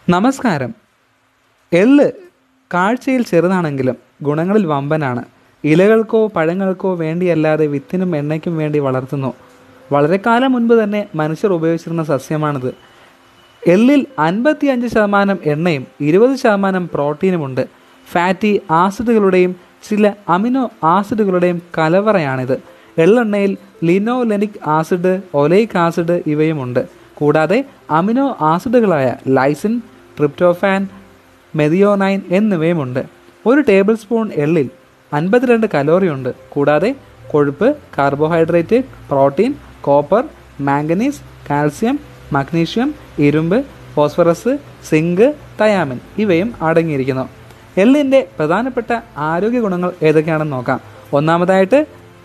നമസ്കാരം. എള്ള് കാഴ്ചയിൽ ചെറുതാണെങ്കിലും ഗുണങ്ങളിൽ വമ്പനാണ്. ഇലകൾക്കോ പഴങ്ങൾക്കോ വേണ്ടിയല്ലാതെ വിത്തിനും എണ്ണയ്ക്കും വേണ്ടി വളർത്തുന്നു. വളരെ കാലം മുൻപ് തന്നെ മനുഷ്യർ ഉപയോഗിച്ചിരുന്ന സസ്യമാണിത്. എള്ളിൽ 55% എണ്ണയും 20% പ്രോട്ടീനുമുണ്ട്. ഫാറ്റി ആസിഡുകളുടെയും ചില അമിനോ ആസിഡുകളുടെയും കലവറയാണിത്. എള്ളെണ്ണയിൽ ലിനോലെനിക് ആസിഡ്, ഒലൈക് ആസിഡ് ഇവയുമുണ്ട്. കൂടാതെ അമിനോ ആസിഡുകളായ ലൈസിൻ, ട്രിപ്റ്റോഫാൻ, മെഥിയോനൈൻ എന്നിവയുമുണ്ട്. ഒരു ടേബിൾ സ്പൂൺ എള്ളിൽ 52 കലോറിയുണ്ട്. കൂടാതെ കൊഴുപ്പ്, carbohydrate, protein, copper, manganese, calcium, magnesium, ഇരുമ്പ്, ഫോസ്ഫറസ്, സിങ്ക്, തയാമിൻ ഇവയും അടങ്ങിയിരിക്കുന്നു. എള്ളിൻ്റെ പ്രധാനപ്പെട്ട ആരോഗ്യ ഗുണങ്ങൾ ഏതൊക്കെയാണെന്ന് നോക്കാം. ഒന്നാമതായിട്ട്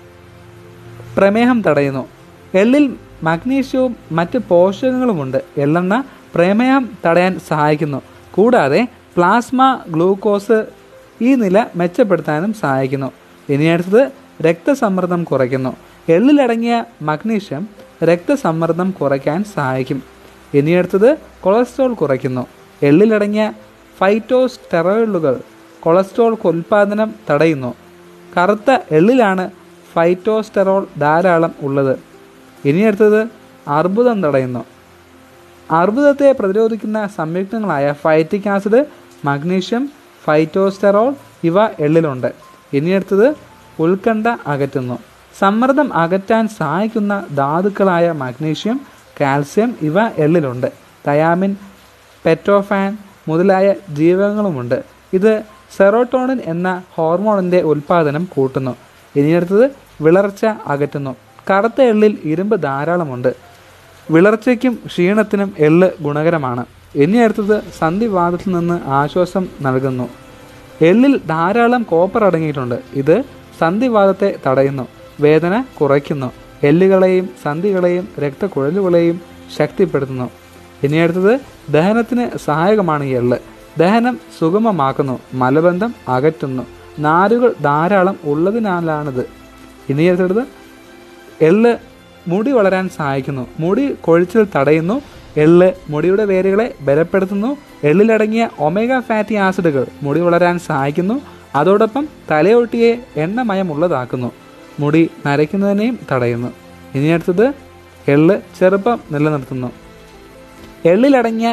പ്രമേഹം തടയുന്നു. എള്ളിൽ മഗ്നീഷ്യവും മറ്റ് പോഷകങ്ങളുമുണ്ട്. എള്ളെണ്ണ പ്രമേഹം തടയാൻ സഹായിക്കുന്നു. കൂടാതെ പ്ലാസ്മ ഗ്ലൂക്കോസ് ഈ നില മെച്ചപ്പെടുത്താനും സഹായിക്കുന്നു. ഇനി അടുത്തത് രക്തസമ്മർദ്ദം കുറയ്ക്കുന്നു. എള്ളിലടങ്ങിയ മഗ്നീഷ്യം രക്തസമ്മർദ്ദം കുറയ്ക്കാൻ സഹായിക്കും. ഇനി അടുത്തത് കൊളസ്ട്രോൾ കുറയ്ക്കുന്നു. എള്ളിലടങ്ങിയ ഫൈറ്റോസ്റ്റെറോയിഡുകൾ കൊളസ്ട്രോൾ ഉൽപ്പാദനം തടയുന്നു. കറുത്ത എള്ളിലാണ് ഫൈറ്റോസ്റ്റെറോൾ ധാരാളം ഉള്ളത്. ഇനി അടുത്തത് അർബുദം തടയുന്നു. അർബുദത്തെ പ്രതിരോധിക്കുന്ന സംയുക്തങ്ങളായ ഫൈറ്റിക് ആസിഡ്, മഗ്നീഷ്യം, ഫൈറ്റോസ്റ്റെറോൾ ഇവ എള്ളിലുണ്ട്. ഇനി അടുത്തത് ഉത്കണ്ഠ അകറ്റുന്നു. സമ്മർദ്ദം അകറ്റാൻ സഹായിക്കുന്ന ധാതുക്കളായ മഗ്നീഷ്യം, കാൽസ്യം ഇവ എള്ളിലുണ്ട്. തയാമിൻ, പെറ്റോഫാൻ മുതലായ ജീവകങ്ങളുമുണ്ട്. ഇത് സെറോട്ടോണിൻ എന്ന ഹോർമോണിൻ്റെ ഉൽപ്പാദനം കൂട്ടുന്നു. ഇനി അടുത്തത് വിളർച്ച അകറ്റുന്നു. കറുത്ത എള്ളിൽ ഇരുമ്പ് ധാരാളമുണ്ട്. വിളർച്ചയ്ക്കും ക്ഷീണത്തിനും എള്ള് ഗുണകരമാണ്. ഇനി അടുത്തത് സന്ധിവാതത്തിൽ നിന്ന് ആശ്വാസം നൽകുന്നു. എള്ളിൽ ധാരാളം കോപ്പർ അടങ്ങിയിട്ടുണ്ട്. ഇത് സന്ധിവാതത്തെ തടയുന്നു, വേദന കുറയ്ക്കുന്നു, എല്ലുകളെയും സന്ധികളെയും രക്തക്കുഴലുകളെയും ശക്തിപ്പെടുത്തുന്നു. ഇനി അടുത്തത് ദഹനത്തിന് സഹായകമാണ് ഈ എള്ള്. ദഹനം സുഗമമാക്കുന്നു, മലബന്ധം അകറ്റുന്നു. നാരുകൾ ധാരാളം ഉള്ളതിനാലാണിത്. ഇനി അടുത്തത് എള്ള് മുടി വളരാൻ സഹായിക്കുന്നു. മുടി കൊഴിച്ചിൽ തടയുന്നു. എള്ള് മുടിയുടെ വേരുകളെ ബലപ്പെടുത്തുന്നു. എള്ളിലടങ്ങിയ ഒമേഗ ഫാറ്റി ആസിഡുകൾ മുടി വളരാൻ സഹായിക്കുന്നു. അതോടൊപ്പം തലയൊട്ടിയെ എണ്ണമയമുള്ളതാക്കുന്നു. മുടി നരയ്ക്കുന്നതിനെയും തടയുന്നു. ഇനി അടുത്തത് എള്ള് ചെറുപ്പം നിലനിർത്തുന്നു. എള്ളിലടങ്ങിയ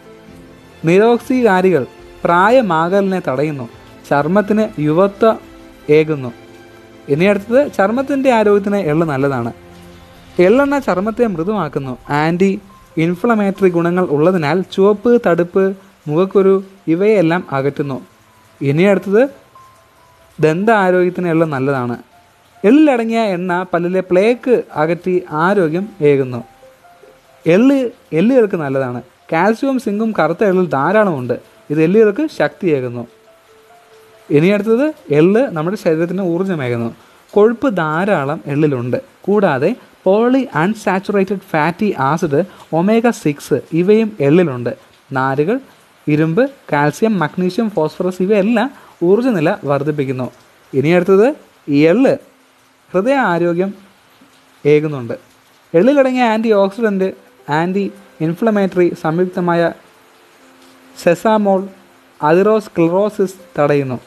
നിരോക്സീകാരികൾ പ്രായമാകലിനെ തടയുന്നു. ചർമ്മത്തിന് യുവത്വം ഏകുന്നു. ഇനി അടുത്തത് ചർമ്മത്തിൻ്റെ ആരോഗ്യത്തിന് എള്ള് നല്ലതാണ്. എള്ളെണ്ണ ചർമ്മത്തെ മൃദുവാക്കുന്നു. ആൻറ്റി ഇൻഫ്ലമേറ്ററി ഗുണങ്ങൾ ഉള്ളതിനാൽ ചുവപ്പ്, തടുപ്പ്, മുഖക്കുരു ഇവയെല്ലാം അകറ്റുന്നു. ഇനി അടുത്തത് ദന്ത ആരോഗ്യത്തിന് എള്ള് നല്ലതാണ്. എള്ളിലടങ്ങിയ എണ്ണ പല്ലിലെ പ്ലേക്ക് അകറ്റി ആരോഗ്യം ഏകുന്നു. എല്ലുകൾക്ക് നല്ലതാണ്. കാൽസ്യവും സിങ്കും കറുത്ത എള്ളിൽ ധാരാളമുണ്ട്. ഇത് എല്ലുകൾക്ക് ശക്തിയേകുന്നു. ഇനി അടുത്തത് എള്ള് നമ്മുടെ ശരീരത്തിന് ഊർജ്ജമേകുന്നു. കൊഴുപ്പ് ധാരാളം എള്ളിലുണ്ട്. കൂടാതെ poly unsaturated fatty acid, omega 6 ഇവയും എള്ളിലുണ്ട്. നാരുകൾ, ഇരുമ്പ്, കാൽസ്യം, മഗ്നീഷ്യം, ഫോസ്ഫറസ് ഇവയെല്ലാം ഊർജ്ജനില വർദ്ധിപ്പിക്കുന്നു. ഇനി അടുത്തത് എള്ള് ഹൃദയ ആരോഗ്യം ഏകുന്നുണ്ട്. എള്ളിലടങ്ങിയ ആൻറ്റി ഓക്സിഡൻറ്റ്, ആൻറ്റി ഇൻഫ്ലമേറ്ററി സംയുക്തമായ സെസാമോൾ അതിറോസ്ക്ലറോസിസ് തടയുന്നു.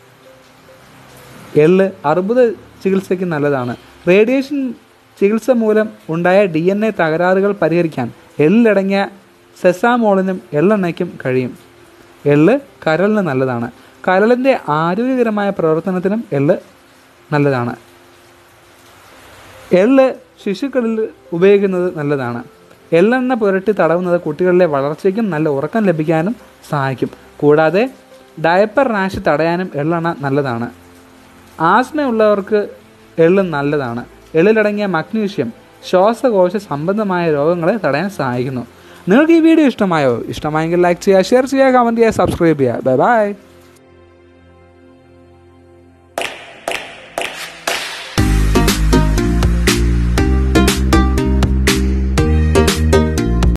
എള്ള് അർബുദ ചികിത്സയ്ക്ക് നല്ലതാണ്. റേഡിയേഷൻ ചികിത്സ മൂലം ഉണ്ടായ DNA തകരാറുകൾ പരിഹരിക്കാൻ എള്ളിലടങ്ങിയ സെസാമോളിനും എള്ളെണ്ണയ്ക്കും കഴിയും. എള്ള് കരളിന് നല്ലതാണ്. കരളിൻ്റെ ആരോഗ്യകരമായ പ്രവർത്തനത്തിനും എള്ള് നല്ലതാണ്. എള്ള് ശിശുക്കളിൽ ഉപയോഗിക്കുന്നത് നല്ലതാണ്. എള്ളെണ്ണ പുരട്ടി തടവുന്നത് കുട്ടികളിലെ വളർച്ചയ്ക്കും നല്ല ഉറക്കം ലഭിക്കാനും സഹായിക്കും. കൂടാതെ ഡയപ്പർ റാഷ് തടയാനും എള്ളെണ്ണ നല്ലതാണ്. ആസ്മയുള്ളവർക്ക് എള്ള് നല്ലതാണ്. എള്ളിലടങ്ങിയ മഗ്നീഷ്യം ശ്വാസകോശ സംബന്ധമായ രോഗങ്ങളെ തടയാൻ സഹായിക്കുന്നു. നിങ്ങൾക്ക് ഈ വീഡിയോ ഇഷ്ടമായെങ്കിൽ ലൈക്ക് ചെയ്യുക, ഷെയർ ചെയ്യുക, കമൻറ്റ് ചെയ്യുക, സബ്സ്ക്രൈബ് ചെയ്യുക. Bye by.